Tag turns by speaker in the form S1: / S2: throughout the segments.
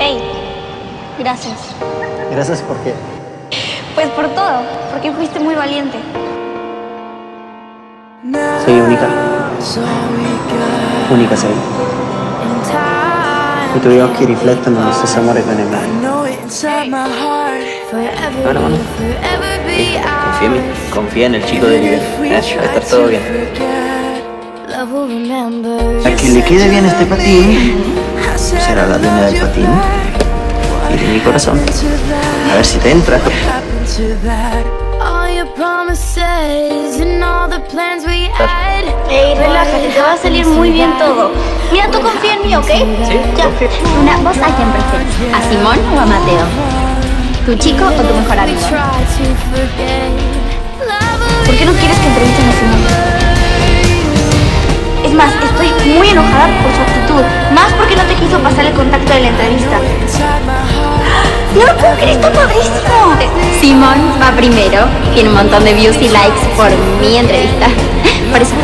S1: Hey, gracias.
S2: ¿Gracias por qué?
S1: Pues por todo, porque fuiste muy valiente.
S2: Sei unica. Unica sei. I tuoi occhi riflettono lo stesso amore che ho nei miei.
S3: Bueno, mano. Confía en mí. Confía en el chico de Oliver. Va a estar todo bien.
S2: A quien le quede bien este patín será la dueña del patín y de mi corazón. A ver si te entra.
S1: Hey, relájate, te va a salir muy bien todo. Mira, tú confía en mí, ¿ok?
S3: Sí,
S1: Ya.
S3: confío.
S1: ¿Vos a quién prefieres? ¿A Simón o a Mateo? ¿Tu chico o tu mejor amigo? ¿Por qué no quieres que entrevisten a Simón? Es más, estoy muy enojada por su actitud. Más porque no te quiso pasar el contacto de la entrevista. ¡No lo puedo creer! ¡Está padrísimo! Simón va primero. Tiene un montón de views y likes por mi entrevista. Por eso.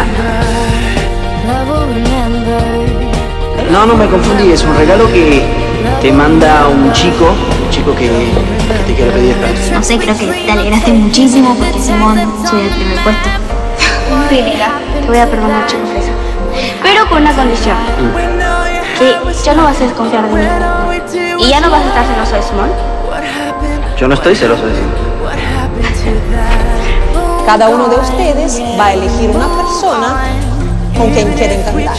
S2: No me confundí. Es un regalo que te manda un chico que te quiere pedir perdón.
S1: No sé, creo que te alegraste muchísimo porque Simón subió el primer puesto. Sí, nega, te voy a perdonar, chico fresa. Pero con una condición. Que ya no vas a desconfiar de mí. Y ya no vas a estar celoso de Simón.
S2: Yo no estoy celoso de Simón.
S4: Cada uno de ustedes va a elegir una persona con quien quieren cantar.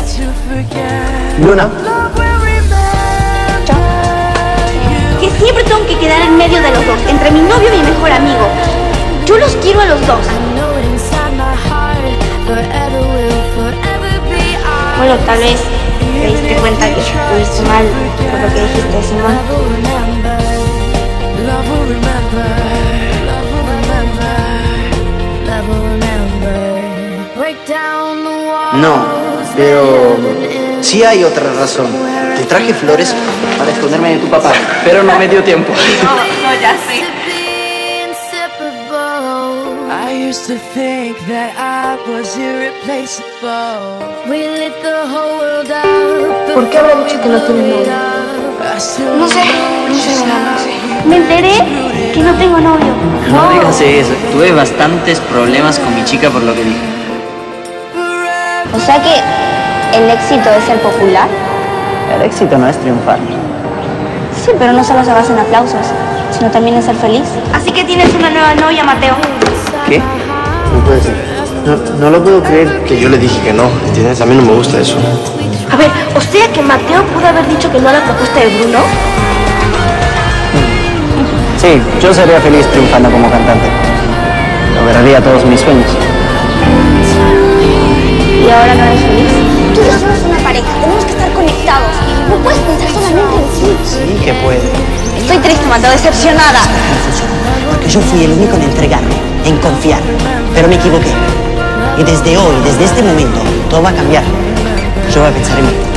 S2: Luna.
S4: Chao.
S1: Que siempre tengo que quedar en medio de los dos, entre mi novio y mi mejor amigo. Yo los quiero a los dos. Bueno, tal vez te diste cuenta que estuviste mal por lo que dijiste, Simón.
S2: No, pero sí hay otra razón. Te traje flores para esconderme de tu papá, pero no me dio tiempo.
S1: No, ya sé.
S5: I used to think that I was irreplaceable. We lit the whole world up.
S1: ¿Por qué habrá dicho que no tiene novio? No sé, mamá, no sé. Me enteré que no tengo novio.
S3: No digas eso. Tuve bastantes problemas con mi chica por lo que dije.
S1: O sea que el éxito es ser popular.
S2: El éxito no es triunfar.
S1: Sí, pero no solo se basa en aplausos, sino también en ser feliz. Así que tienes una nueva novia, Mateo.
S2: ¿Qué? No puede ser. No lo puedo creer.
S6: Que yo le dije que no, ¿entiendes? A mí no me gusta eso.
S1: A ver, o sea que Mateo pudo haber dicho que no a la propuesta de Bruno.
S2: Sí, yo sería feliz triunfando como cantante. Lograría todos mis sueños.
S1: ¿Y ahora no eres feliz? Tú y yo somos una pareja, tenemos que estar conectados. No puedes pensar solamente en ti.
S2: Sí, que puede.
S1: Estoy triste, Mateo, decepcionada.
S7: Porque yo fui el único en entregarme, en confiar, pero me equivoqué. Y desde hoy, desde este momento, todo va a cambiar. Yo voy a pensar en mí.